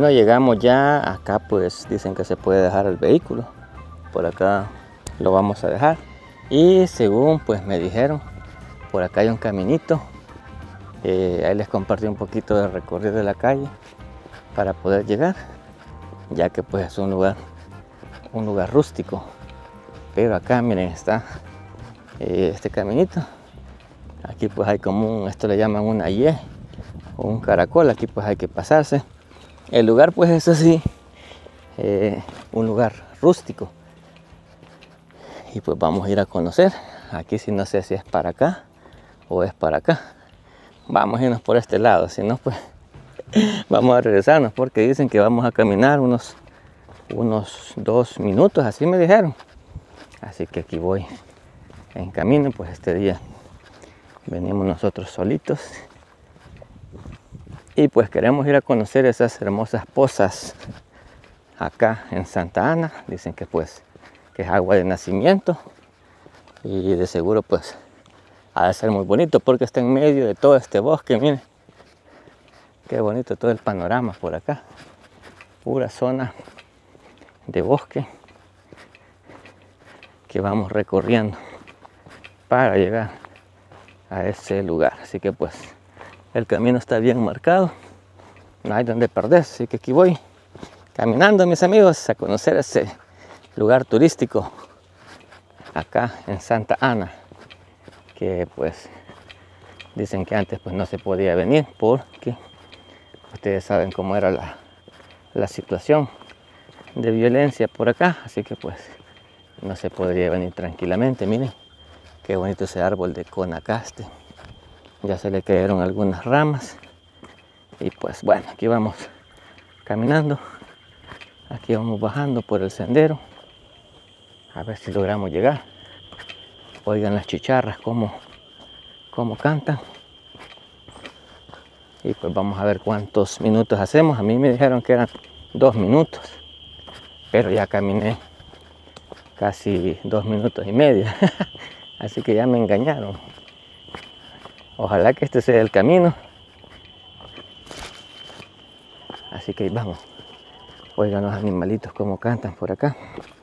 Bueno, llegamos ya acá, pues dicen que se puede dejar el vehículo. Por acá lo vamos a dejar. Y según pues me dijeron, por acá hay un caminito. Ahí les compartí un poquito del recorrido de la calle para poder llegar, ya que pues es un lugar rústico. Pero acá miren, está este caminito. Aquí pues hay como esto le llaman una Y o un caracol. Aquí pues hay que pasarse. El lugar pues es así, un lugar rústico. Y pues vamos a ir a conocer. Aquí sí no sé si es para acá o es para acá. Vamos a irnos por este lado, si no pues vamos a regresarnos, porque dicen que vamos a caminar unos 2 minutos, así me dijeron. Así que aquí voy en camino, pues este día venimos nosotros solitos. Y pues queremos ir a conocer esas hermosas pozas acá en Santa Ana. Dicen que pues que es agua de nacimiento y de seguro pues ha de ser muy bonito porque está en medio de todo este bosque. Miren qué bonito todo el panorama por acá, pura zona de bosque que vamos recorriendo para llegar a ese lugar. Así que pues el camino está bien marcado, no hay donde perderse, así que aquí voy caminando, mis amigos, a conocer ese lugar turístico acá en Santa Ana, que pues dicen que antes pues no se podía venir porque ustedes saben cómo era la situación de violencia por acá, así que pues no se podría venir tranquilamente. Miren qué bonito ese árbol de conacaste, ya se le cayeron algunas ramas y pues bueno, aquí vamos caminando, aquí vamos bajando por el sendero a ver si logramos llegar. Oigan las chicharras cómo cantan. Y pues vamos a ver cuántos minutos hacemos. A mí me dijeron que eran 2 minutos, pero ya caminé casi 2 minutos y medio. Así que ya me engañaron. Ojalá que este sea el camino. Así que vamos. Oigan los animalitos cómo cantan por acá.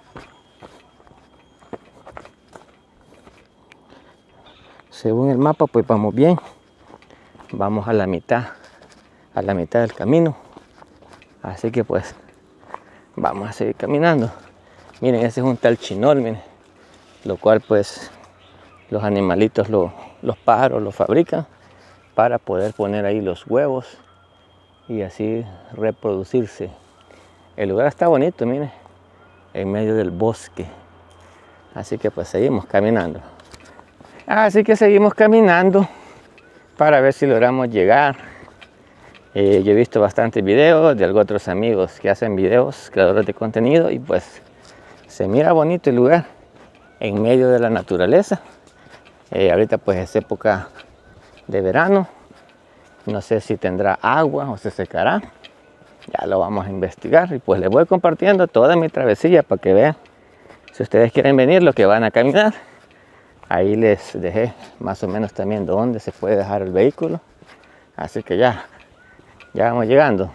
Según el mapa pues vamos bien. Vamos a la mitad del camino. Así que pues vamos a seguir caminando. Miren, ese es un tal chinol, miren. Lo cual pues los animalitos, los pájaros lo fabrican para poder poner ahí los huevos y así reproducirse. El lugar está bonito, miren, en medio del bosque. Así que pues seguimos caminando. Así que seguimos caminando para ver si logramos llegar. Yo he visto bastantes videos de algunos otros amigos que hacen videos, creadores de contenido, y pues se mira bonito el lugar en medio de la naturaleza. Ahorita pues es época de verano, no sé si tendrá agua o se secará, ya lo vamos a investigar y pues les voy compartiendo toda mi travesía para que vean, si ustedes quieren venir, lo que van a caminar. Ahí les dejé más o menos también dónde se puede dejar el vehículo, así que ya vamos llegando.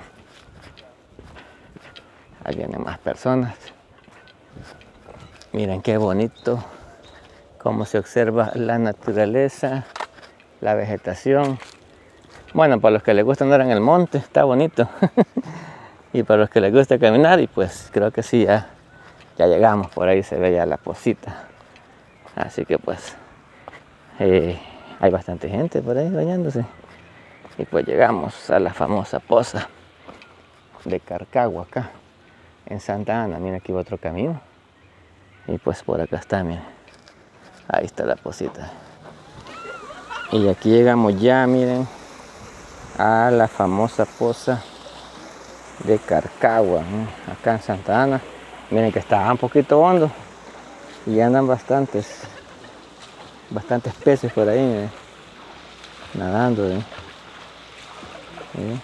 Ahí vienen más personas. Miren qué bonito cómo se observa la naturaleza, la vegetación. Bueno, para los que les gusta andar en el monte, está bonito. Y para los que les gusta caminar, y pues creo que sí, ya llegamos. Por ahí se ve ya la posita. Así que pues hay bastante gente por ahí bañándose. Y pues llegamos a la famosa poza de Carcagua acá en Santa Ana. Miren, aquí va otro camino. Y pues por acá está, miren. Ahí está la posita. Y aquí llegamos ya, miren, a la famosa poza de Carcagua, ¿no? Acá en Santa Ana. Miren que está un poquito hondo y andan bastantes peces por ahí, miren, nadando, ¿eh? ¿Sí?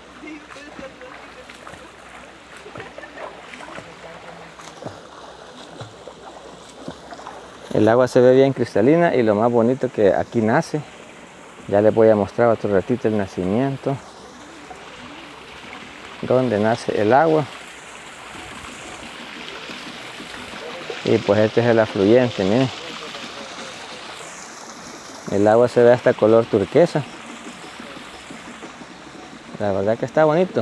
El agua se ve bien cristalina y lo más bonito que aquí nace. Ya les voy a mostrar otro ratito el nacimiento donde nace el agua. Y pues este es el afluente, miren. El agua se ve hasta color turquesa. La verdad que está bonito.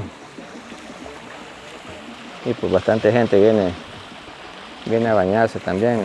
Y pues bastante gente viene a bañarse también.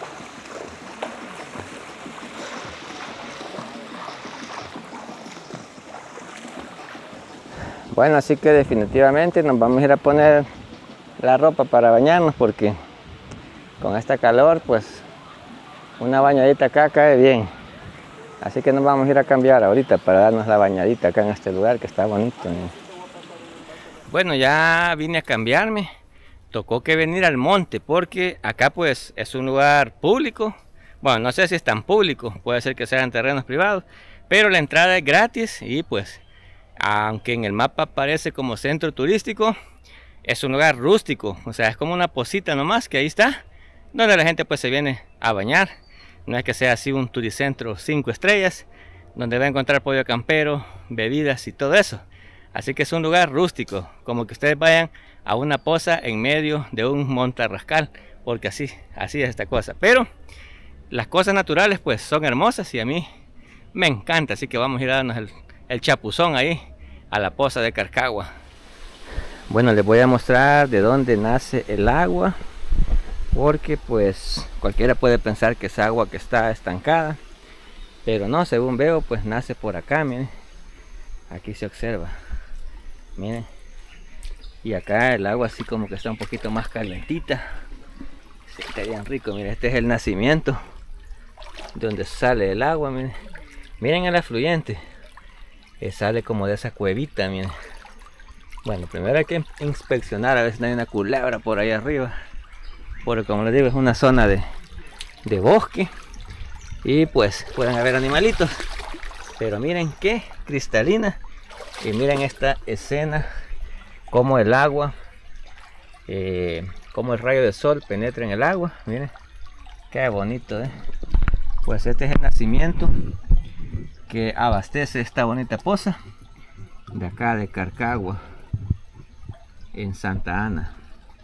Bueno, así que definitivamente nos vamos a ir a poner la ropa para bañarnos, porque con esta calor pues una bañadita acá cae bien. Así que nos vamos a ir a cambiar ahorita para darnos la bañadita acá en este lugar que está bonito, ¿no? Bueno, ya vine a cambiarme. Tocó que venir al monte porque acá pues es un lugar público. Bueno, no sé si es tan público, puede ser que sean terrenos privados, pero la entrada es gratis y pues aunque en el mapa parece como centro turístico, es un lugar rústico, o sea, es como una posita nomás que ahí está, donde la gente pues se viene a bañar. No es que sea así un turicentro 5 estrellas, donde va a encontrar pollo campero, bebidas y todo eso. Así que es un lugar rústico, como que ustedes vayan a una poza en medio de un montarrascal, porque así es esta cosa. Pero las cosas naturales pues son hermosas y a mí me encanta, así que vamos a ir a darnos el chapuzón ahí a la poza de Carcagua. Bueno, les voy a mostrar de dónde nace el agua, porque pues cualquiera puede pensar que es agua que está estancada, pero no, según veo pues nace por acá, miren, aquí se observa, miren, y acá el agua así como que está un poquito más calentita, sí, está bien rico. Miren, este es el nacimiento donde sale el agua, miren, miren el afluente, sale como de esa cuevita, miren. Bueno, primero hay que inspeccionar a ver si no hay una culebra por ahí arriba, porque como les digo es una zona de bosque y pues pueden haber animalitos, pero miren qué cristalina. Y miren esta escena, como el agua, como el rayo de sol penetra en el agua, miren qué bonito, pues este es el nacimiento que abastece esta bonita poza de acá de Carcagua en Santa Ana.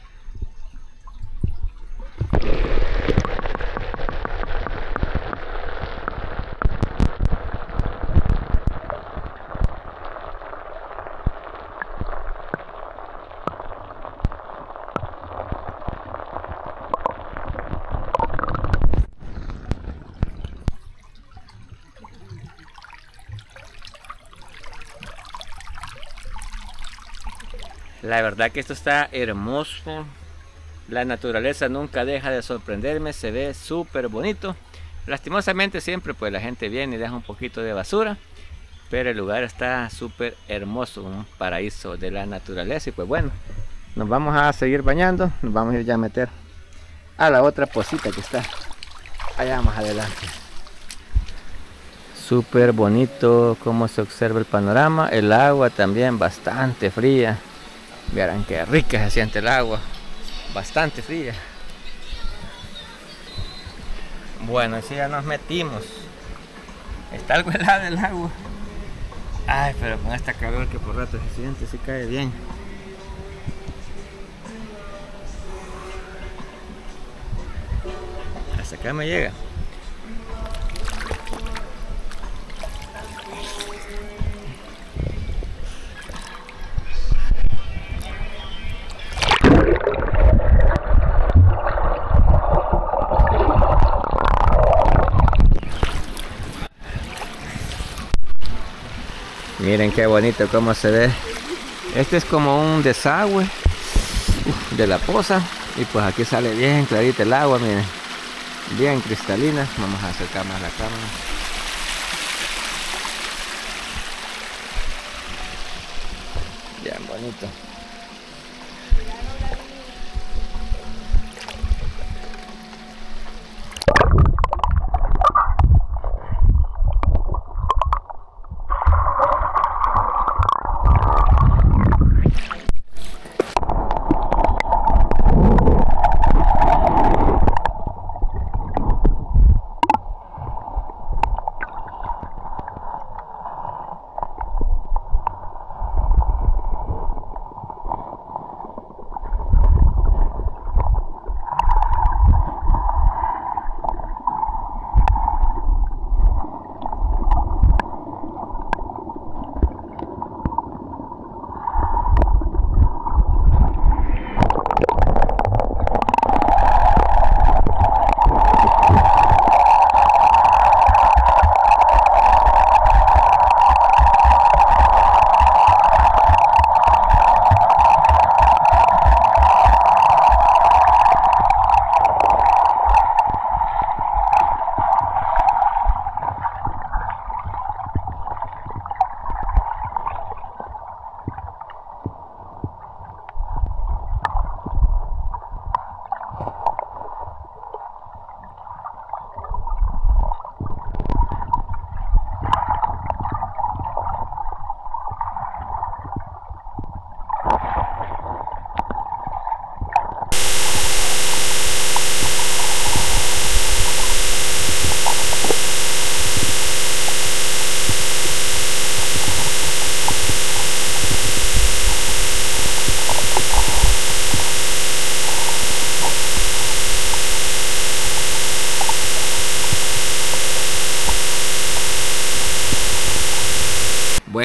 La verdad que esto está hermoso. La naturaleza nunca deja de sorprenderme, se ve súper bonito. Lastimosamente siempre pues la gente viene y deja un poquito de basura, pero el lugar está súper hermoso, un paraíso de la naturaleza. Y pues bueno, nos vamos a seguir bañando, nos vamos a ir ya a meter a la otra posita que está allá más adelante. Súper bonito como se observa el panorama, el agua también bastante fría. Verán qué rica se siente el agua, bastante fría. Bueno, así ya nos metimos. Está algo helado el agua. Ay, pero con esta calor que por rato se siente, sí cae bien. Hasta acá me llega. Miren qué bonito cómo se ve. Este es como un desagüe de la poza. Y pues aquí sale bien clarita el agua, miren. Bien cristalina. Vamos a acercar más la cámara. Bien bonito.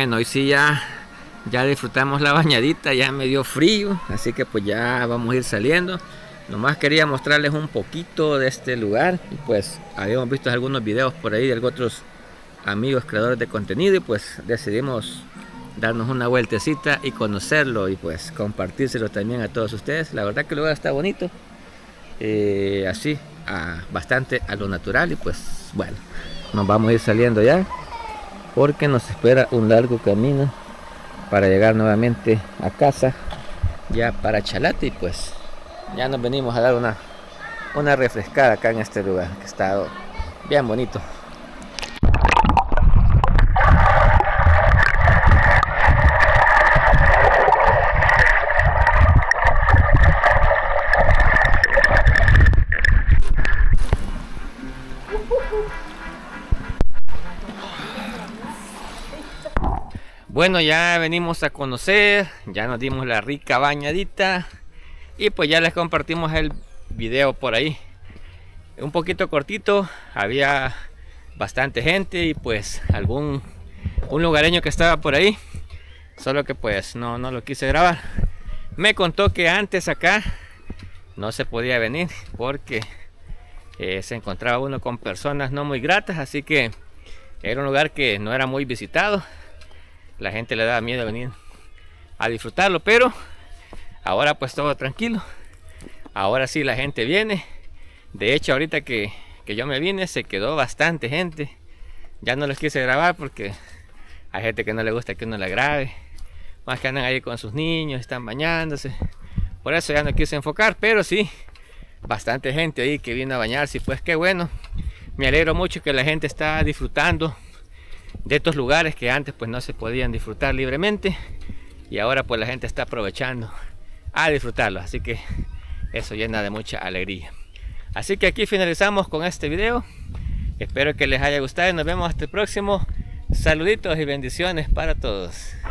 Bueno, hoy sí ya disfrutamos la bañadita, ya me dio frío, así que pues ya vamos a ir saliendo. Nomás quería mostrarles un poquito de este lugar y pues habíamos visto algunos videos por ahí de otros amigos creadores de contenido y pues decidimos darnos una vueltecita y conocerlo y pues compartírselo también a todos ustedes. La verdad que el lugar está bonito, así bastante a lo natural y pues bueno, nos vamos a ir saliendo ya porque nos espera un largo camino para llegar nuevamente a casa ya para Chalate y pues ya nos venimos a dar una refrescada acá en este lugar que está bien bonito. Bueno, ya venimos a conocer, ya nos dimos la rica bañadita y pues ya les compartimos el video por ahí. Un poquito cortito, había bastante gente y pues un lugareño que estaba por ahí, solo que pues no lo quise grabar. Me contó que antes acá no se podía venir porque se encontraba uno con personas no muy gratas, así que era un lugar que no era muy visitado. La gente le daba miedo venir a disfrutarlo, pero ahora pues todo tranquilo. Ahora sí la gente viene. De hecho ahorita que yo me vine se quedó bastante gente. Ya no les quise grabar porque hay gente que no le gusta que uno la grabe, más que andan ahí con sus niños, están bañándose. Por eso ya no quise enfocar, pero sí bastante gente ahí que vino a bañarse y pues qué bueno. Me alegro mucho que la gente está disfrutando de estos lugares que antes pues no se podían disfrutar libremente y ahora pues la gente está aprovechando a disfrutarlo, así que eso llena de mucha alegría. Así que aquí finalizamos con este video, espero que les haya gustado y nos vemos hasta el próximo. Saluditos y bendiciones para todos.